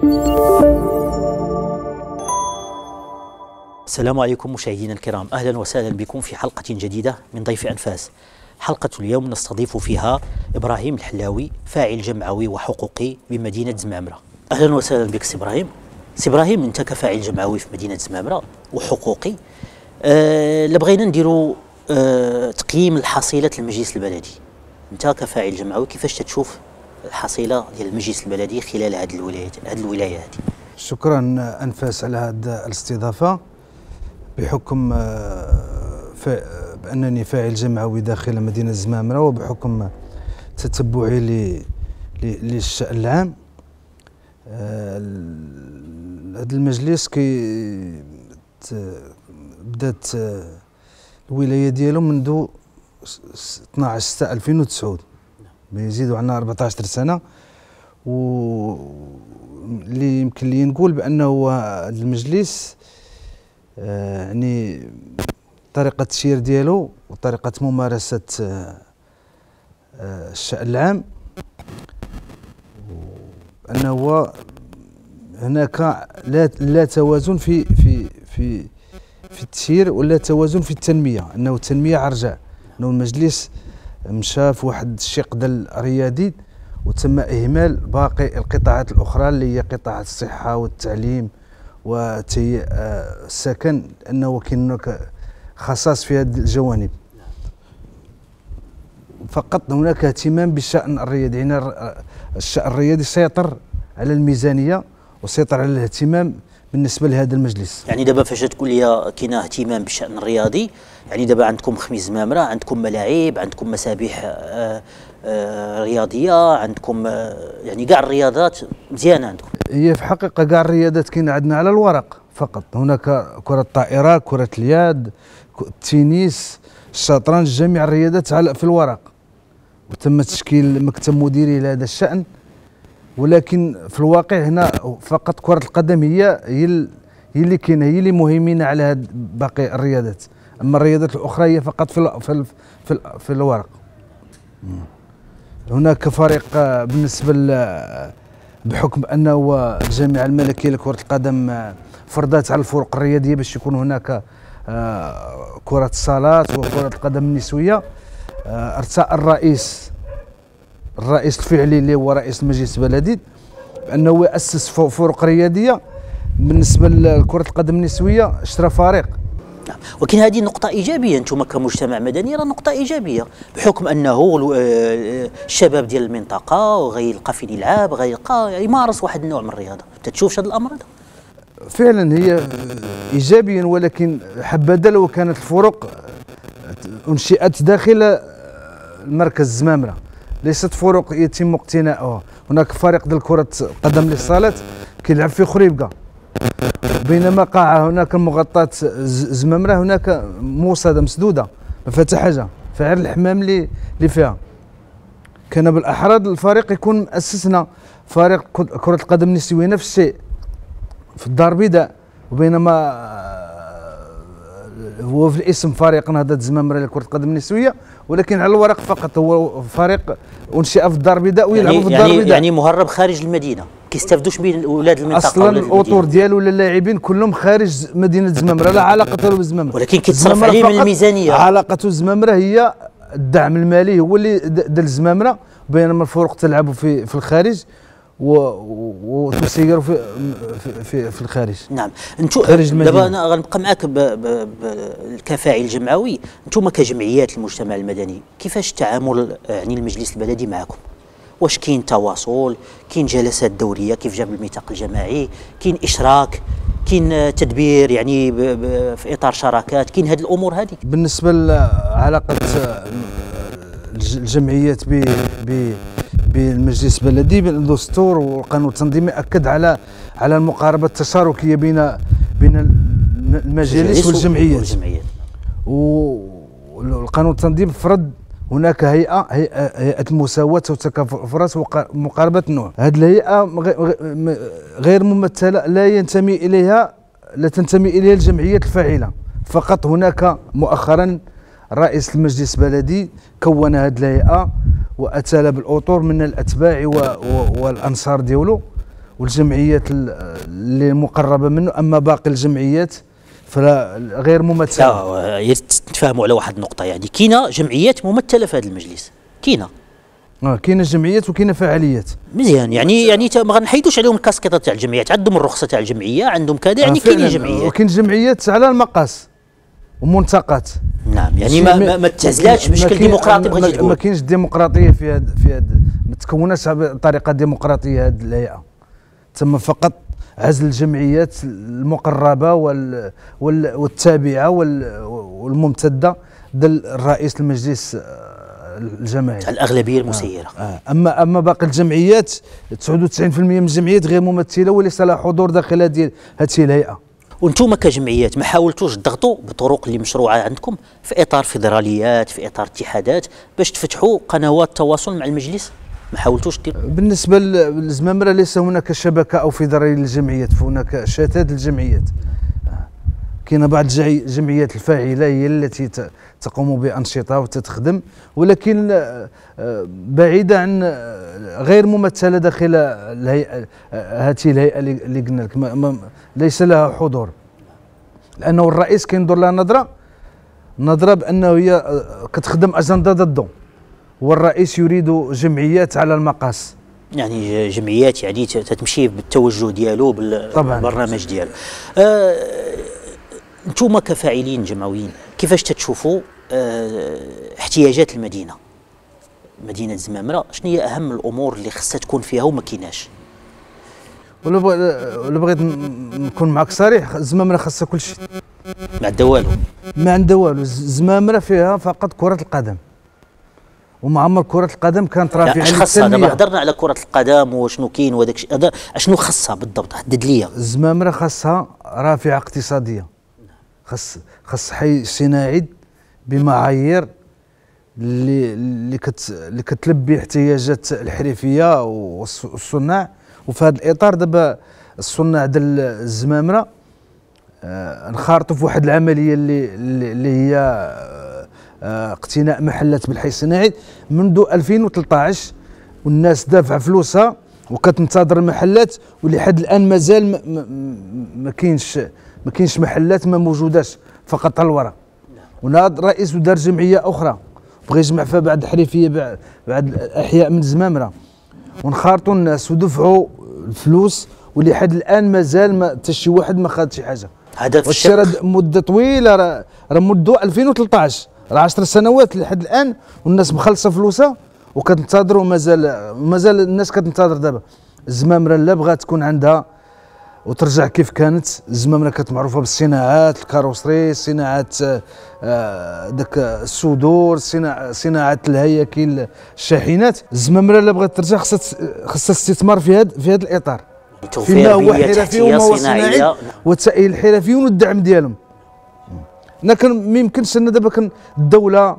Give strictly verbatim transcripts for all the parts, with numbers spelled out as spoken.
السلام عليكم مشاهدينا الكرام، أهلا وسهلا بكم في حلقة جديدة من ضيف أنفاس. حلقة اليوم نستضيف فيها إبراهيم الحلاوي، فاعل جمعوي وحقوقي بمدينة زمامرة. أهلا وسهلا بك سي إبراهيم. سي إبراهيم، أنت كفاعل جمعوي في مدينة زمامرة وحقوقي، أه لبغينا نديروا أه تقييم الحصيلة المجلس البلدي. أنت كفاعل جمعوي كيفاش تشوف الحصيلة ديال المجلس البلدي خلال هذه الولايات هذه الولاية هذه؟ شكرا أنفاس على هذه الاستضافة. بحكم بأنني فاعل جمعوي داخل مدينة زمامرة وبحكم تتبعي للشأن العام، هذا المجلس كي بدات الولاية ديالو منذ اثناش ستة ألفين وتسعة، بيزيدوا عنا أربعطاش سنة، واللي يمكن لي نقول بأنه هذا المجلس يعني طريقة التسيير ديالو وطريقة ممارسة الشأن العام، أنه هناك لا لا توازن في في في في التسيير ولا توازن في التنمية، أنه التنمية عرجاء، أنه المجلس مشى في واحد الشق ديال الرياضي وتم إهمال باقي القطاعات الأخرى اللي هي قطاع الصحة والتعليم وتهيئ السكن، أنه كاين هناك خصاص في هذه الجوانب. فقط هناك اهتمام بالشأن الرياضي، يعني الشأن الرياضي سيطر على الميزانية وسيطر على الاهتمام بالنسبة لهذا المجلس. يعني دابا فاش تقول لي كاين اهتمام بالشأن الرياضي، يعني دابا عندكم خميس زمامرة، عندكم ملاعب، عندكم مسابح آآ آآ رياضية، عندكم يعني كاع الرياضات مزيانة عندكم. هي في حقيقة كاع الرياضات كاين عندنا على الورق فقط، هناك كرة الطائرة، كرة اليد، التنس، الشطرنج، جميع الرياضات على في الورق، وتم تشكيل مكتب مديري لهذا الشأن، ولكن في الواقع هنا فقط كرة القدم هي هي هي اللي كاينه، هي اللي مهيمنة على هاد باقي الرياضات، اما الرياضات الاخرى هي فقط في في في, في الورق. هناك فريق بالنسبة بحكم أنه الجامعة الملكية لكرة القدم فرضت على الفرق الرياضية باش يكون هناك كرة الصالات وكرة القدم النسوية، ارتأى الرئيس الرئيس الفعلي اللي هو رئيس المجلس البلدي بأنه يأسس فرق رياضية. بالنسبة لكرة القدم النسوية اشترى فريق. ولكن هذه نقطة إيجابية، أنتم كمجتمع مدني راه نقطة إيجابية، بحكم أنه الشباب ديال المنطقة وغيلقى فين يلعب، غيلقى يمارس واحد النوع من الرياضة. تتشوفش هذا الأمر هذا؟ فعلا هي إيجابيا، ولكن حبذا لو كانت الفرق أنشئت داخل المركز زمامرة، ليست فرق يتم اقتناؤها. هناك فريق ديال كرة القدم للصالات كيلعب في خريبكة، بينما قاعة هناك المغطاة زمامرة هناك موصدة مسدودة ما فيها حتى حاجة، فيها غير الحمام اللي اللي فيها. كان بالأحرى الفريق يكون أسسنا فريق كرة القدم النسوية نفس الشيء في الدار البيضاء، وبينما هو في الاسم فريق نهضة زمامرة لكرة القدم النسوية، ولكن على الورق فقط هو فريق أنشئ في الدار البيضاء ويلعبوا يعني في الدار البيضاء. يعني مهرب خارج المدينة، كيستافدوش من اولاد المنطقه. اصلا الاطور ديالو ولا اللاعبين كلهم خارج مدينه زمامرة، لا علاقه له بزمامرة، ولكن كيتصرف عليه من الميزانيه. علاقته زمامرة هي الدعم المالي هو اللي دار زمامرة، بينما الفرق تلعبوا في في الخارج وتسيروا في في في الخارج. نعم. انتم دابا انا غنبقى معاك كفاعل جمعوي، انتم كجمعيات المجتمع المدني كيفاش التعامل يعني المجلس البلدي معكم؟ واش كاين تواصل، كاين جلسات دوريه كيف جاب الميثاق الجماعي، كاين اشراك، كاين تدبير يعني في اطار شراكات، كاين هذه الامور هذه؟ بالنسبه لعلاقه الجمعيات بالمجلس البلدي بالدستور والقانون التنظيمي اكد على على المقاربه التشاركيه بين بين المجالس والجمعيات، والقانون التنظيمي فرض هناك هيئة هيئة المساواة وتكافؤ الفرص ومقاربة النوع. هذه الهيئة غير ممثلة، لا ينتمي إليها لا تنتمي إليها الجمعيات الفاعلة فقط. هناك مؤخرا رئيس المجلس البلدي كون هذه الهيئة وأتى بالأطر من الأتباع والأنصار ديالو، والجمعيات اللي مقربه منه، اما باقي الجمعيات فلا غير ممثله. لا نتفاهموا على واحد النقطه، يعني كاينه جمعيات ممثله في هذا المجلس، كاينه اه كاينه جمعيات وكاينه فعاليات. مزيان، يعني يعني ما غنحيدوش عليهم الكاسكيطه تاع الجمعيات، عندهم الرخصه تاع الجمعيه، عندهم كذا، يعني آه كاينين جمعيات وكاين جمعيات على المقاس ومنطقات. نعم، يعني ما ما, ما تهزلاتش بشكل ديمقراطي بغيتي تقول. ما كاينش ديمقراطيه في هذا في هذا ما تكونش بطريقه ديمقراطيه هذه الهيئه، تم فقط عزل الجمعيات المقربه وال والتابعه والممتده ديال الرئيس المجلس الجماهيري الاغلبيه المسيره. آه. آه. اما اما باقي الجمعيات تسعة وتسعين بالمئة من الجمعيات غير ممثله وليس لها حضور داخل هذه هذه الهيئه. وانتم كجمعيات ما حاولتوش تضغطوا بالطرق اللي مشروعه عندكم في اطار فيدراليات، في اطار اتحادات، باش تفتحوا قنوات تواصل مع المجلس؟ ما حاولتوش دير؟ بالنسبه للزمامره ليس هناك شبكه او فيدراليه للجمعيات، فهناك شتات الجمعيات. كاين بعض الجمعيات الفاعله هي التي تقوم بانشطه وتتخدم، ولكن بعيده عن غير ممثله داخل الهيئه، هذه الهيئه اللي قلنا لك ليس لها حضور، لانه الرئيس كينظر لها نظره نظره بانه هي كتخدم اجنده ضده، والرئيس يريد جمعيات على المقاس، يعني جمعيات يعني تتمشي بالتوجه ديالو بالبرنامج ديالو. أه انتم كفاعلين جمعويين كيفاش تتشوفوا أه احتياجات المدينه، مدينه زمامره؟ شنو هي اهم الامور اللي خصها تكون فيها وما كايناش؟ ولا ولا بغيت نكون معك صريح، زمامره خاصها كل شيء، ما عندها والو. ما عندها والو، زمامره فيها فقط كره القدم، ومعمر كره القدم كانت رافعه للتنميه. خاصها دابا هضرنا على كره القدم وشنو كاين وداك الشيء، اشنو خاصها بالضبط؟ حدد لي. زمامره خاصها رافعه اقتصاديه، خاص خاص حي صناعي بمعايير اللي اللي كت اللي كتلبي احتياجات الحرفيه والصناع. وفي هذا الاطار دابا الصناع ديال الزمامره آه انخرطوا في واحد العمليه اللي اللي هي آه اقتناء محلات بالحي الصناعي منذ ألفين وثلاثة عشر، والناس دافعه فلوسها وكتنتظر المحلات، ولحد الان مازال ما, ما, ما كاينش ما كاينش محلات، ما موجوداش، فقط على الورق. وناض الرئيس ودار جمعيه اخرى بغى يجمع فيها بعض الحرفيه بعض الاحياء من زمامره، وانخرطوا الناس ودفعوا الفلوس، ولحد الان مازال ما حتى شي واحد ما خد شي حاجه. هذا في الشق مده طويله، راه منذ ألفين وثلاثة عشر، راه عشر سنوات لحد الان، والناس مخلصه فلوسها وكتنتظر، ومازال مازال الناس كتنتظر. دابا الزمامره لا بغات تكون عندها وترجع كيف كانت، الزمامره كانت معروفه بالصناعات، الكاروسري، صناعات آه داك الصدور، صناعه صناعه الهياكل، الشاحنات. الزمامره لا بغات ترجع خصها خصها استثمار في هذا في هذا الاطار، فيما هو حرفي وما هو صناعي، وتسهيل الحرفيين والدعم ديالهم. انا كان ما يمكنش ان دابا كان الدوله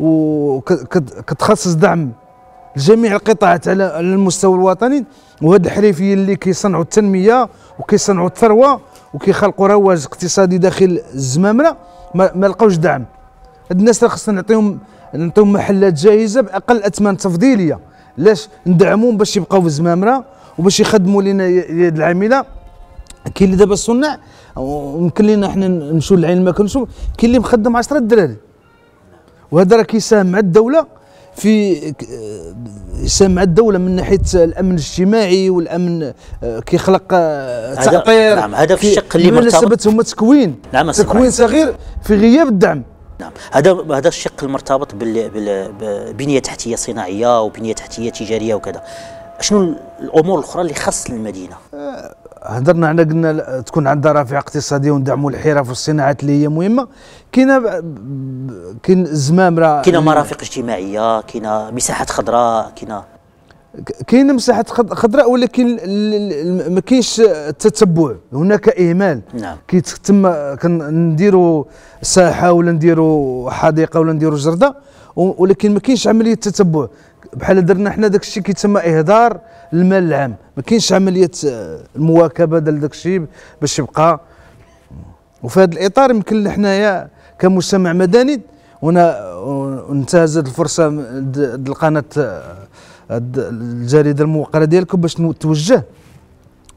وكتخصص دعم لجميع القطاعات على المستوى الوطني، وهاد الحرفيين اللي كيصنعوا التنميه وكيصنعوا الثروه وكيخلقوا رواج اقتصادي داخل الزمامره ما, ما لقاوش دعم. هاد الناس راه خصنا نعطيهم نعطيهم محلات جاهزه باقل اثمان تفضيليه، علاش ندعموهم باش يبقاو في الزمامره وباش يخدموا لنا اليد العامله. كاين اللي دابا الصناع يمكن لنا حنا نمشيو للعين ما كنشوف، كاين اللي مخدم عشرة دراري، وهذا راه كيساهم مع الدوله في يساهم مع الدوله من ناحيه الامن الاجتماعي والامن، كيخلق تعطير. نعم، هذا في الشق اللي مرتبط هما تكوين نعم تكوين صغير في غياب الدعم. نعم، هذا هذا الشق المرتبط بالبنيه تحتيه صناعيه وبنيه تحتيه تجاريه وكذا. شنو الامور الاخرى اللي خاص المدينه؟ هضرنا على قلنا تكون عندها رافعه اقتصاديه وندعموا الحرف والصناعات اللي هي مهمه. كاينه كاين الزمامره، كاينه مرافق اجتماعيه، كاينه مساحات خضراء، كاينه كاينه مساحات خضراء، ولكن ما كاينش التتبع، هناك اهمال. نعم، كيتم كنديروا ساحه ولا نديروا حديقه ولا نديروا جرده، ولكن ما كاينش عمليه تتبع. بحال درنا حنا داك الشيء كيتسمى اهدار المال العام، ما كاينش عمليه المواكبه ديال داك الشيء باش يبقى. وفي هذا الاطار يمكن حنايا كمجتمع مدني، وانا ننتهز هذه الفرصه ديال القناه الجريده الموقره ديالكم باش نتوجه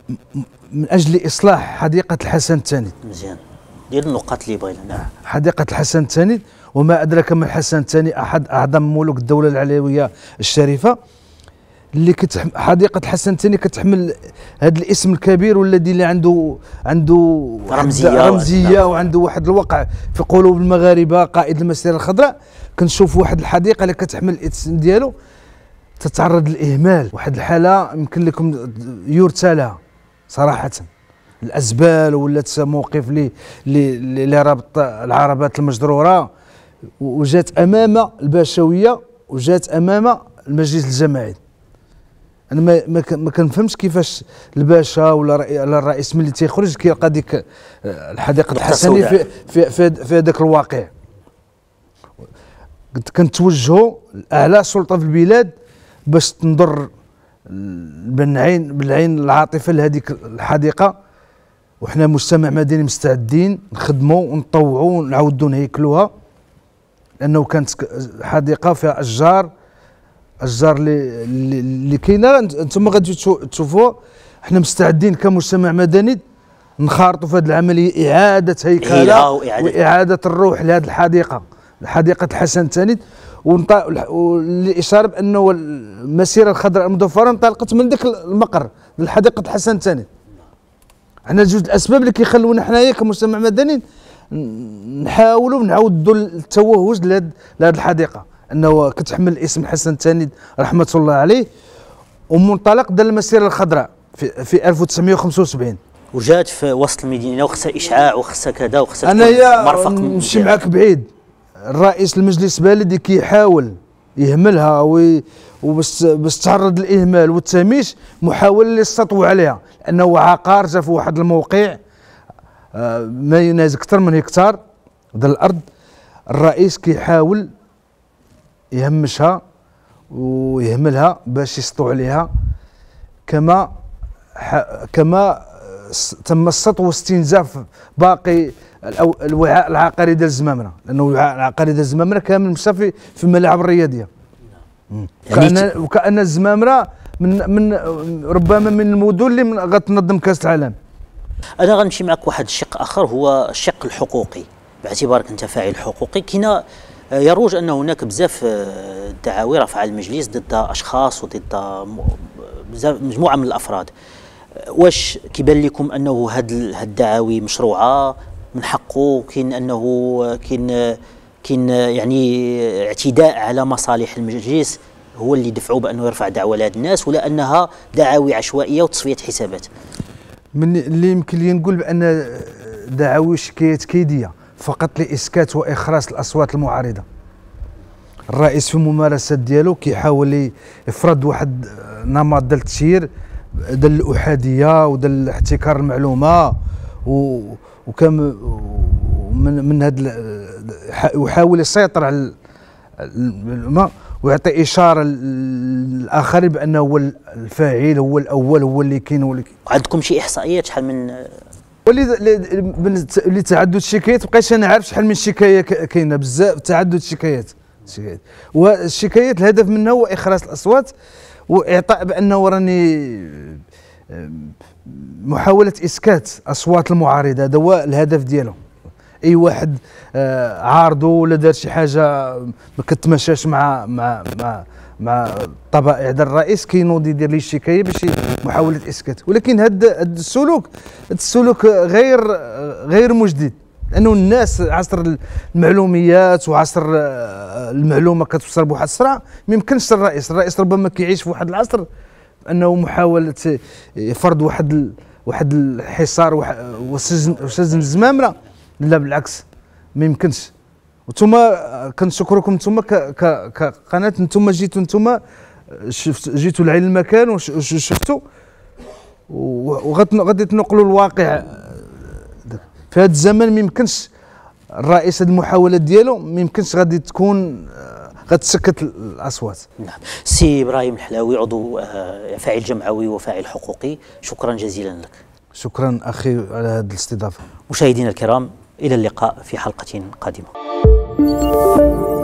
من اجل اصلاح حديقه الحسن الثاني. مزيان، ديال النقاط اللي بغينا. نعم. حديقه الحسن الثاني، وما ادراك ما الحسن الثاني، احد اعظم ملوك الدوله العلويه الشريفه، اللي كتحمل حديقه الحسن الثاني كتحمل هذا الاسم الكبير، والذي اللي عنده عنده رمزيه رمزيه وعنده واحد الوقع في قلوب المغاربه. قائد المسيره الخضراء كنشوف واحد الحديقه اللي كتحمل الاسم ديالو تتعرض للاهمال، واحد الحاله يمكن لكم يرثى لها صراحه. الازبال ولات موقف اللي اللي رابط العربات المجروره، وجات امام الباشويه وجات امام المجلس الجماعي. انا ما ما كنفهمش كيفاش الباشا ولا الرئيس ملي تيخرج كيلقى ديك الحديقه الحسني في في في, في هذاك الواقع. كنتوجهوا لاعلى سلطه في البلاد باش تنظر بالعين بالعين العاطفه لهذيك الحديقه، وحنا مجتمع مدني مستعدين نخدموا ونطوعوا ونعاودوا نهيكلوها، لانه كانت حديقه فيها اشجار اشجار اللي اللي كاينه. انتم غادي تشوفوها. حنا مستعدين كمجتمع مدني نخارطوا في هذه العمليه، اعاده هيكله واعاده الروح لهذه الحديقه، حديقه الحسن الثاني، والاشاره بانه المسيره الخضراء المضفره انطلقت من ذاك المقر لحديقه الحسن الثاني. عندنا جوج الاسباب اللي كيخلونا حنايا كمجتمع مدني نحاولوا نعاودوا التوهج لهذه الحديقه، انه كتحمل اسم الحسن الثاني رحمه الله عليه، ومنطلق ديال المسيره الخضراء في, في ألف وتسعمائة وخمسة وسبعين، وجات في وسط المدينه وخصها اشعاع وخصها كذا وخصها انا مرفق. نمشي معاك بعيد، الرئيس المجلس البلدي كيحاول يهملها وبس باش تعرض للاهمال والتهميش، محاوله للسطو عليها، لانه عقار جا في واحد الموقع ما يناهز اكثر من هكتار ديال الارض. الرئيس كيحاول يهمشها ويهملها باش يسطو عليها، كما كما تم السطو واستنزاف باقي الوعاء العقاري ديال الزمامره، لانه الوعاء العقاري ديال الزمامره كامل مشى في في الملاعب الرياضيه. وكأن وكأن الزمامره من من ربما من المدن اللي غتنظم كاس العالم. انا غنمشي معك واحد الشق اخر، هو الشق الحقوقي، باعتبارك انت فاعل حقوقي. كاين يروج ان هناك بزاف دعاوي رفع المجلس ضد اشخاص وضد بزاف مجموعه من الافراد. واش كيبان لكم انه هاد الدعاوي مشروعه من حقه؟ كاين انه كاين كاين يعني اعتداء على مصالح المجلس هو اللي دفعوا بانه يرفع دعوه لهاد الناس، ولا انها دعاوي عشوائيه وتصفيه حسابات؟ من اللي يمكن لي نقول بان دعاوي شكايات كيديه فقط لاسكات واخراس الاصوات المعارضه. الرئيس في الممارسات ديالو كيحاول يفرض واحد نمط ديال التسيير ديال الاحاديه وديال احتكار المعلومه، وكم من من هذا يحاول يسيطر على المعلومه ويعطي اشاره للاخرين بانه هو الفاعل، هو الاول، هو اللي كاين هو اللي كاين. عندكم شي احصائيات شحال من ولي تعدد الشكايات؟ بقيتش انا عارف شحال من شكايه كاينه، بزاف تعدد الشكايات. والشكايات الهدف منها هو اخراس الاصوات واعطاء بانه راني محاوله اسكات اصوات المعارضه، هذا هو الهدف ديالو. اي واحد آه عارضو ولا دار شي حاجه ما كتماشاش مع مع مع مع الطبائع ديال الرئيس كينوض يدير ليه الشكايه باش محاوله اسكات. ولكن هذا السلوك السلوك غير غير مجدد، لانه الناس عصر المعلوميات وعصر المعلومه كتوصل بواحد السرعه. ما يمكنش الرئيس الرئيس ربما كيعيش في واحد العصر انه محاوله فرض واحد واحد الحصار وسجن وسجن الزمامره، لا بالعكس ما يمكنش. وانتم كنشكركم انتم كقناه، انتم جيتوا انتم جيتوا لعين المكان وشفتوا وغادي تنقلوا الواقع في هذا الزمن. ما يمكنش الرئيس هذه المحاولات ديالو ما يمكنش غادي تكون غتسكت الاصوات. نعم. سي ابراهيم الحلاوي، عضو فاعل جمعوي وفاعل حقوقي، شكرا جزيلا لك. شكرا اخي على هذه الاستضافه. مشاهدينا الكرام، الى اللقاء في حلقه قادمه.